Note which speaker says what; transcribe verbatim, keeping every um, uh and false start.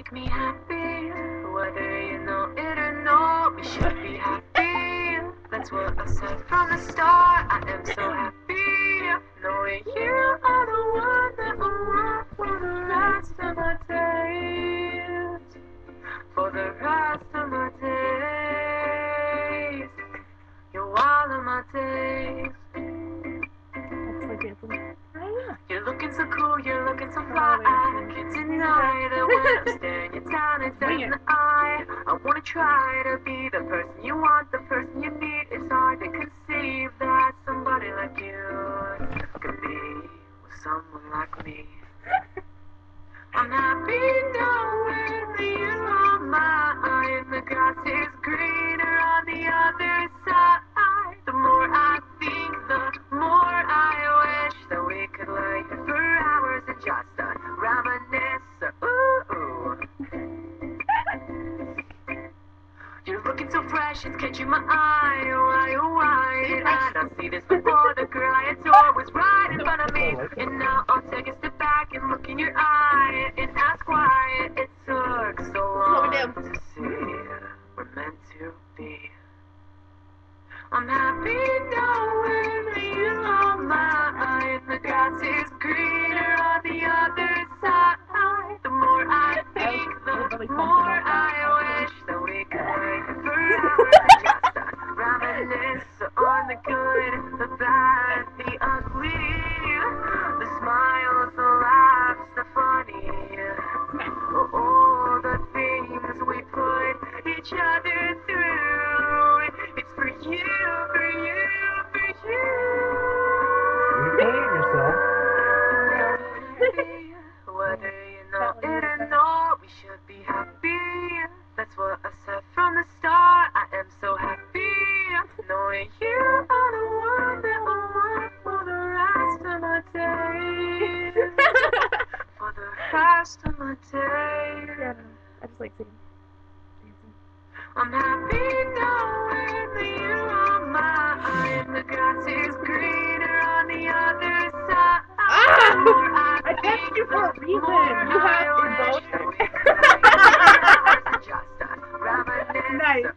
Speaker 1: make me happy. Whether you know it or not, we should be happy. That's what I said from the start. I am so happy knowing you are the one that I want for the rest of my days. For the rest of my days. You're all of my days. You're looking so cool, you're looking so fly. I can't deny that when I'm staring you down and down in the eye. I wanna try to be the person you want, the person you need. It's hard to conceive that somebody like you could be with someone like me. I'm happy knowing that you are mine. The grass is greener on the other side. The more I think, the more I wish that we could lay here for hours and just uh, reminisce. Ooh, ooh. You're looking so fresh, it's catching my eye. Why, oh, why did I not see this before? The girl I adore was right in front of me. And now I'll take a step back and look in your eye and ask why it took so long to see we're meant to be. I'm happy knowing that you are mine. The grass is greener on the other side. The more I think, the more I wish that we could wait for hours and just uh, reminisce on the good, the bad, the ugly, the smiles, the laughs, the funny, all the things we put each other through. It's for you, for you, for you.
Speaker 2: You're paying yourself.
Speaker 1: Whether you know it or not, we should be happy. That's what I said from the start. I am so happy knowing you are the one that I want for the rest of my days. For the rest of my days.
Speaker 3: Yeah, I just like singing.
Speaker 1: I'm happy knowing that you are mine. The grass is greener on the other side.
Speaker 3: Ah!
Speaker 1: The more I
Speaker 3: I text
Speaker 1: think,
Speaker 3: you for a
Speaker 1: the
Speaker 3: reason.
Speaker 1: more
Speaker 3: You have
Speaker 1: I
Speaker 3: your
Speaker 1: wish
Speaker 3: vote.
Speaker 1: that we could wait for hours and just uh, reminisce.
Speaker 3: Nice.